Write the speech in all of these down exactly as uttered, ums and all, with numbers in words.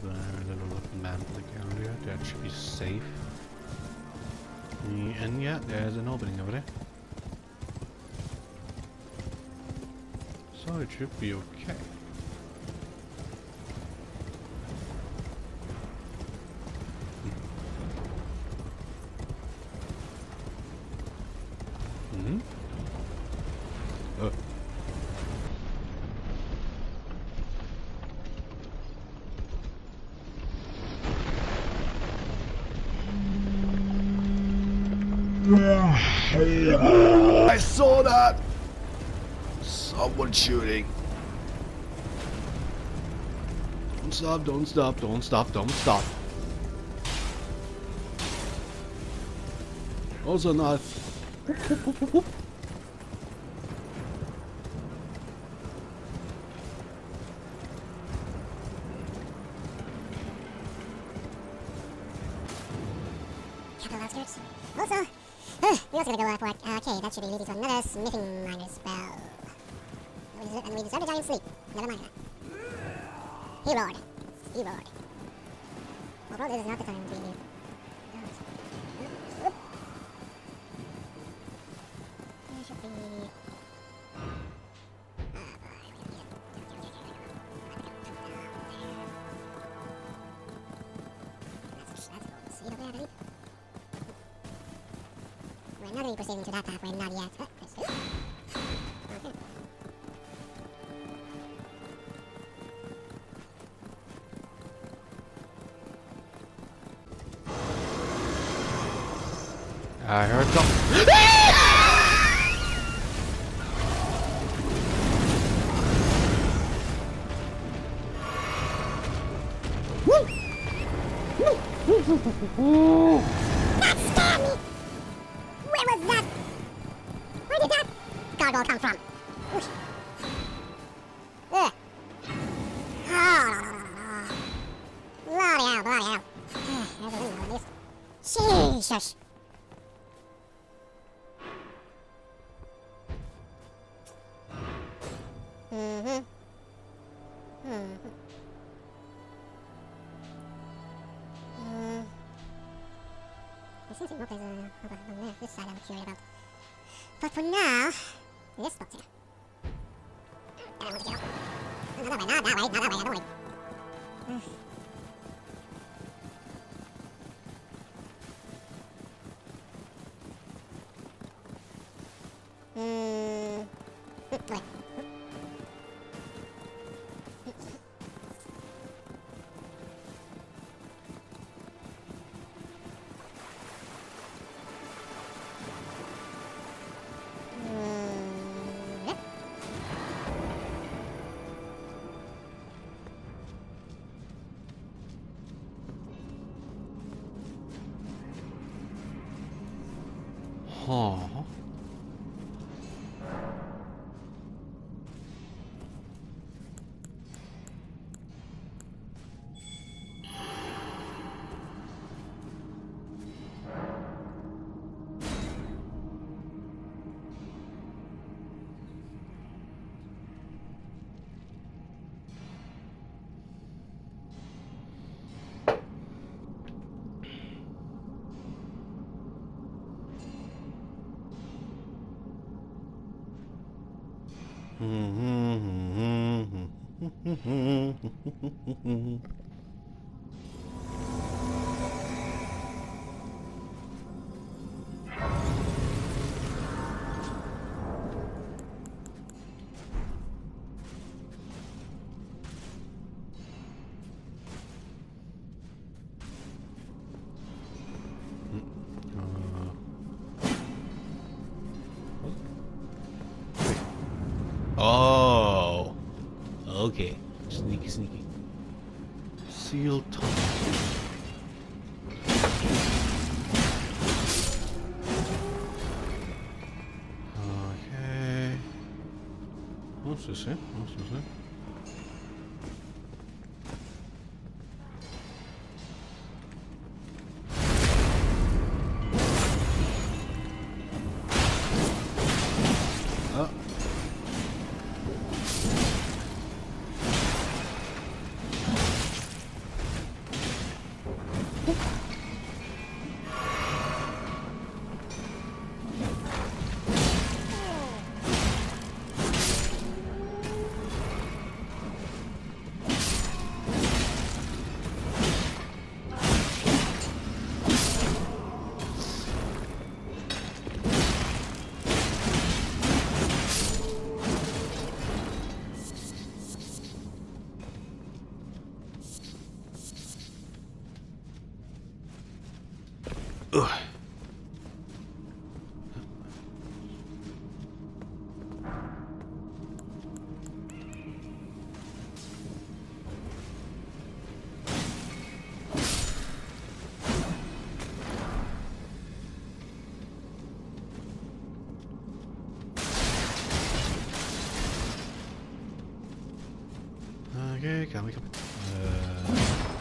a little map of the calendar. That should be safe. And yeah, there's an opening over there. So it should be okay. Mm-hmm. Uh. I saw that! Someone shooting. Don't stop, don't stop, don't stop, don't stop. Also not. Whoop, whoop, whoop, whoop, whoop. Capital outskirts. Also, uh, we also gonna go uh, for uh, okay, that should be leading to another smithing minor spell. And we deserve, and we deserve a giant sleep. Never mind that. He roared. He roared. Well, bro, this is not the time to be here. There should be... We're not really proceeding to that path, we're not yet. Oh, there's two. Okay. I heard something. Woo! That scared me! Where was that? Where did that gargoyle come from? Oof. Ugh. Oh, bloody hell, bloody hell. Ugh, there's a window at least. Jesus. Mm-hmm. Mm-hmm. Mm. There seems to be more places uh, over on there, this side I'm curious about. But for now, this spot's here. I don't want to go. No, not that way, not that way, not that way, I don't want to. Mm. Mm. Mm. Wait. Huh. Oh, okay. Sneaky, sneaky. Seal tunnel. Okay. What's this here? What's this here? Oh. Ugh. Okay, come, come. Uh...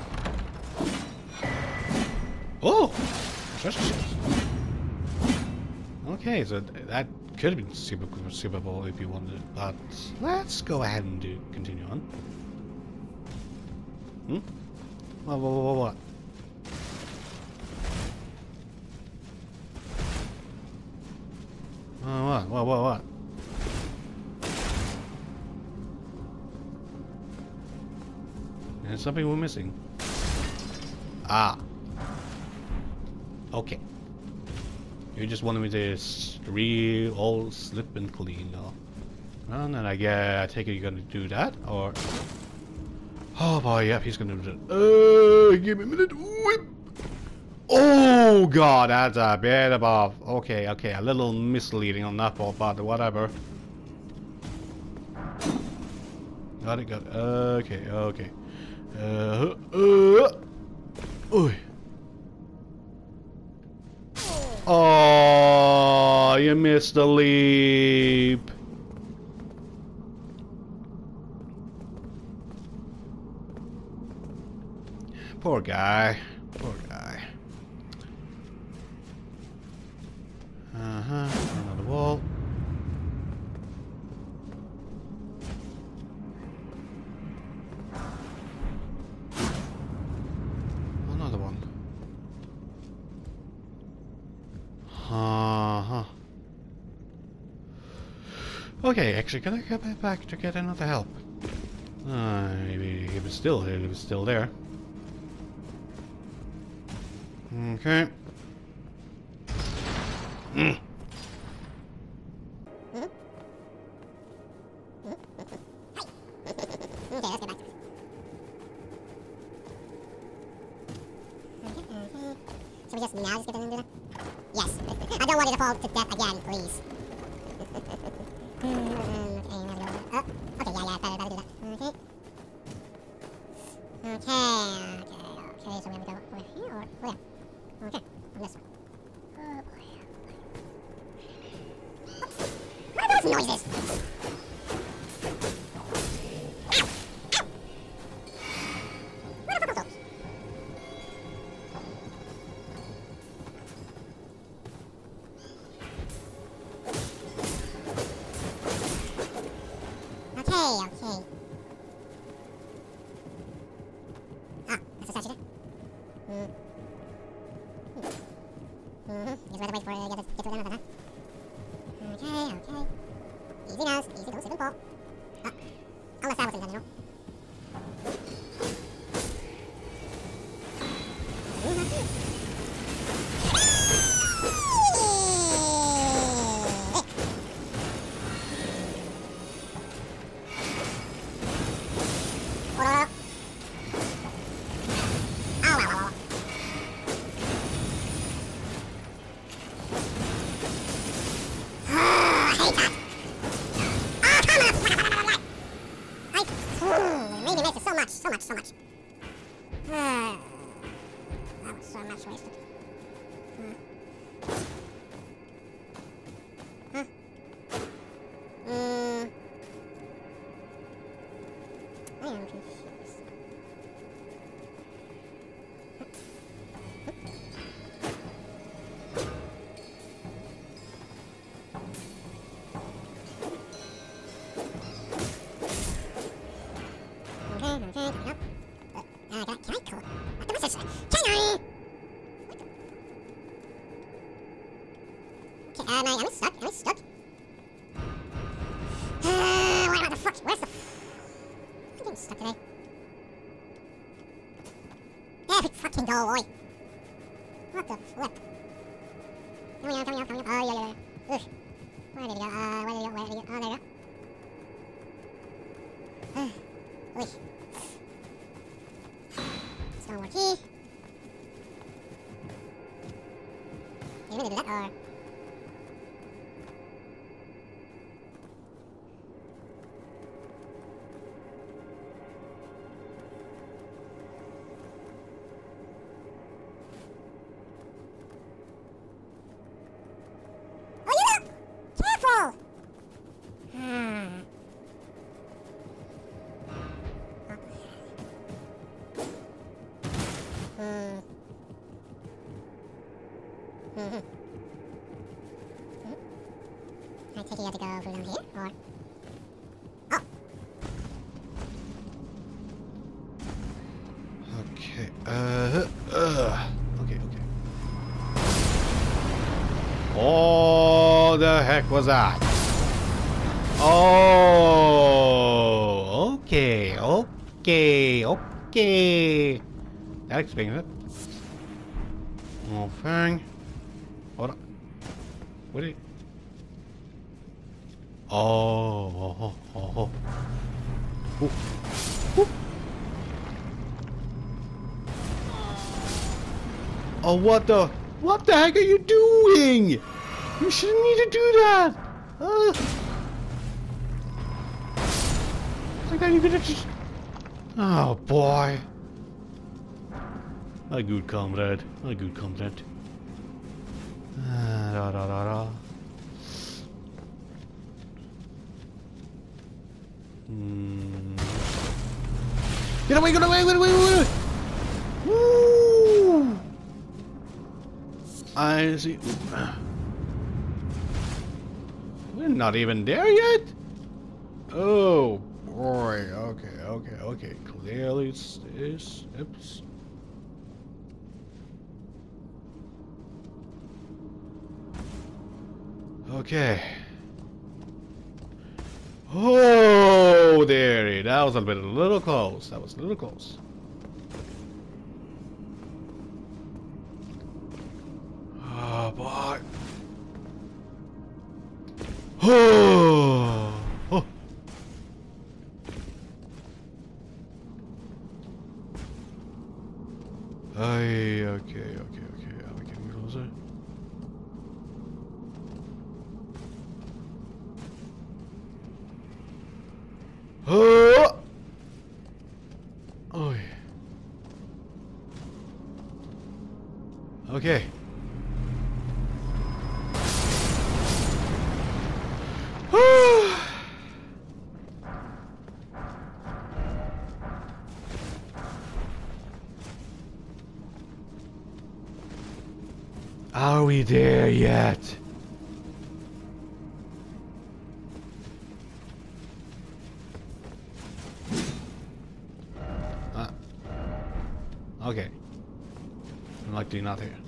Oh! Treasure chest. Okay, so th that could have been super skippable if you wanted, but let's go ahead and do continue on. Hmm? What, what, what, what? Oh, what, what, what, what? There's something we're missing. Ah. Okay. You just wanted me to re all slip and clean, though. Well, then I guess I take it you're gonna do that, or oh boy, yep, he's gonna do that. Uh, give me a minute. Whip. Oh god, that's a bit above. Okay, okay, a little misleading on that part, but whatever. Got it, got it. Okay, okay. Uh, uh, uh. Oh, you missed the leap. Poor guy. Poor guy. Uh-huh. Another wall. Another one. Uh-huh. Okay, actually, can I go back to get another help? Uh, maybe he was still he was still there. Okay. Mm. Should we just now just get in there? Yes. I don't want you to fall to death again, please. okay, oh, okay, yeah, yeah, better, better do that. Okay. Okay, okay, okay, so we have to go over here or where? Okay, on this one. Oh boy. What are those noises? Okay, okay. Ah, that's a statue there. Hmm. Mm-hmm. Just rather wait for uh, get, to, get to another, huh? Okay, okay. Easy now, easy, don't slip and fall. Ah, unless that wasn't done, you know. So much, so much. Uh, that was so much wasted. Uh. Huh? Mm. I am confused. Okay, okay, coming up. Uh, uh, can I, can I call it? What the message? Can I? What the? Okay, uh, am I, am I stuck? Am I stuck? Uh, where the fuck? Where's the... I'm getting stuck today. There we fucking go, boy. What the flip? Come on, come on, come on. Oh, yeah, yeah, yeah. Ugh. Where did he go? Uh, where did he go? Where did he go? Oh, there you go. Uh, Oi. Stone key. me to do that, or... Oh, you look! Careful! Hmm. Hmm. Mm-hmm. Mm-hmm. I take it you have to go through down here, or... Oh! Okay, uh, uh, okay, okay. Oh, the heck was that? Oh, okay, okay, okay. That explains it. Oh, Fang. Hold on. What did he... Oh, oh, oh, oh. Ooh. Ooh. Oh, what the... What the heck are you doing? You shouldn't need to do that. Uh, like that you could have just... Oh, boy. My good comrade. My good comrade. Ah, da, da, da, da. Hmm. Get away, get away, get away, get away! Woo! I see. We're not even there yet? Oh, boy. Okay, okay, okay. Clearly it's... it's, it's okay. Oh, there. That was a bit a little close. That was a little close. Oh, boy. Oh. Oh. Ay, okay, okay, okay. Are we getting closer? Oh! Oh, yeah. Okay. Are we there yet? Uh, okay. Unlikely not here.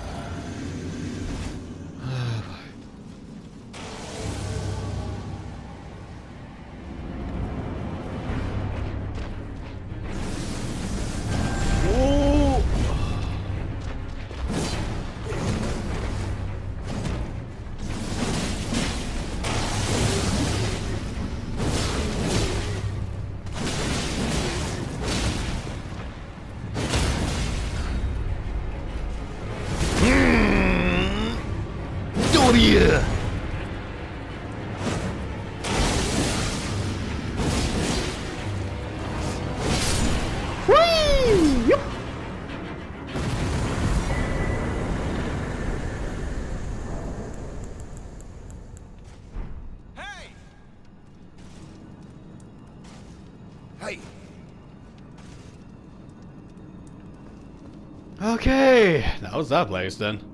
Yeah. Whee! Yep. Hey! Hey! Okay, that was that place then.